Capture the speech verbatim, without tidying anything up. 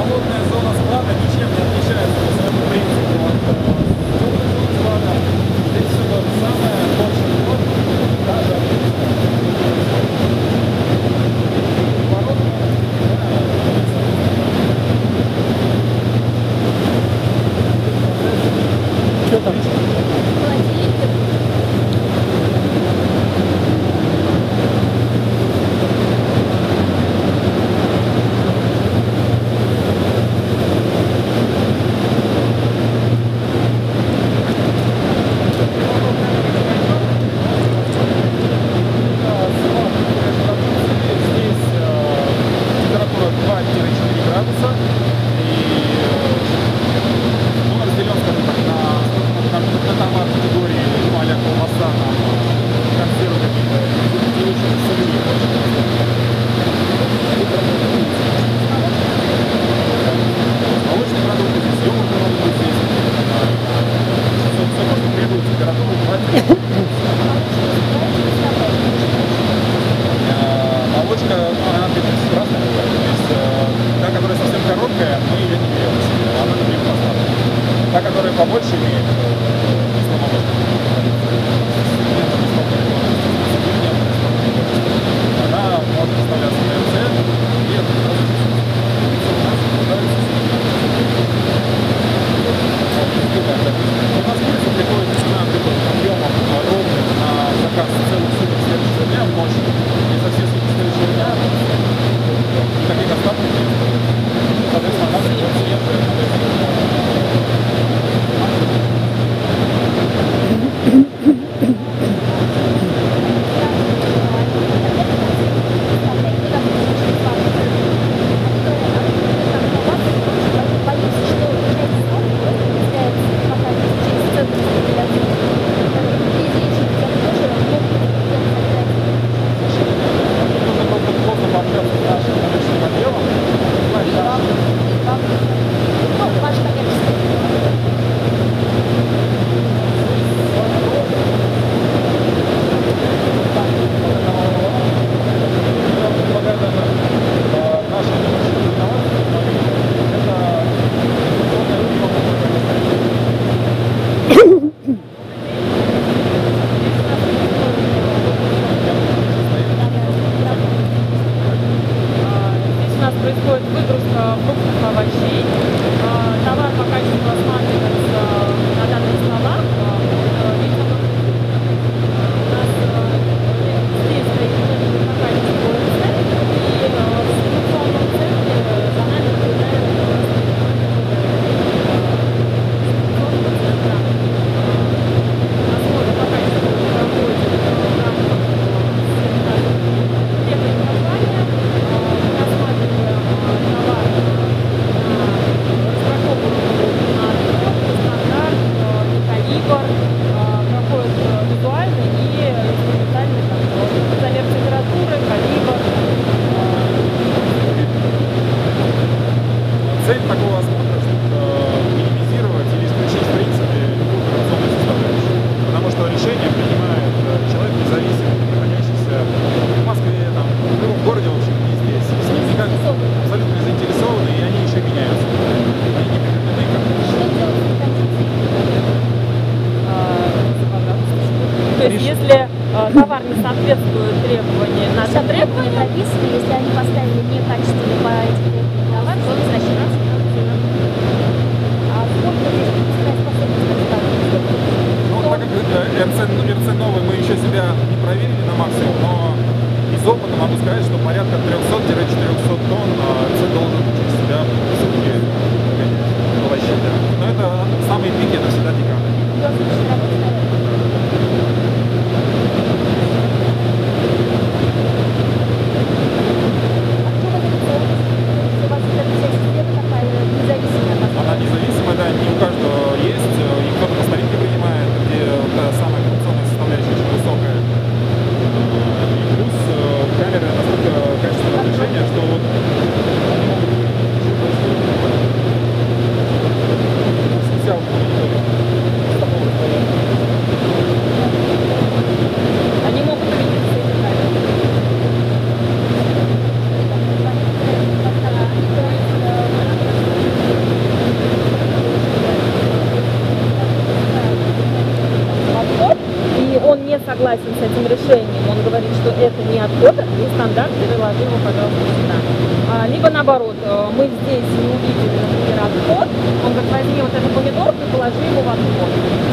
свободная зона склада ничем не отличается по своему принципу от зоны склада. Здесь все то же самое, больше вход, даже ворот. Что там? Та, которая побольше имеет, она может представляться на РЦ, и это у нас курица приходит цена объемом ровно на заказ целых суток следующего дня в ночь, и за все сутки следующего дня никаких остатков нет. Соответственно, она придется ехать. Происходит выгрузка фруктов, овощей. Товар по качеству осматривается на данных столах. У нас здесь стоит по качеству РЦ, и в информационном центре за нами наблюдает осмотр по качеству проходит в рамках первой компании. Проходит визуальный и инструментальный контроль. Замер температуры, калибр. Цель такого осмотра, чтобы минимизировать или исключить в принципе любую коррупционную составляющую. Потому что решение принимает человек независимый, находящийся в Москве, там, в любом городе, в общем, не здесь. С ним никак абсолютно не заинтересованы, и они еще меняются. Они не прикреплены как. То есть, если э, товар не соответствует требованиям, нашим требованиям, прописаны, если они поставили некачественный по этим требованиям товар, то возвращается. А сколько здесь пропускная способность представлена? Ну, так как РЦ, РЦ новый мы еще себя не проверили на максимум, но из опыта могу сказать, что порядка трёхсот-четырёхсот тонн РЦ должен через себя в сутки овощей. Но это самые пики, это всегда декабрь. Она независимая, да, не у каждого есть, и кто-то по старинке принимает, где та самая коррупционная составляющая очень высокая. И плюс камеры настолько качественного разрешения, что вот они могут специально он не согласен с этим решением, он говорит, что это не от кода, не стандарт, переложи его, пожалуйста, сюда. А, либо наоборот, мы здесь не увидели, например, от код, он говорит, возьми вот эту помидорку и положи его в отход.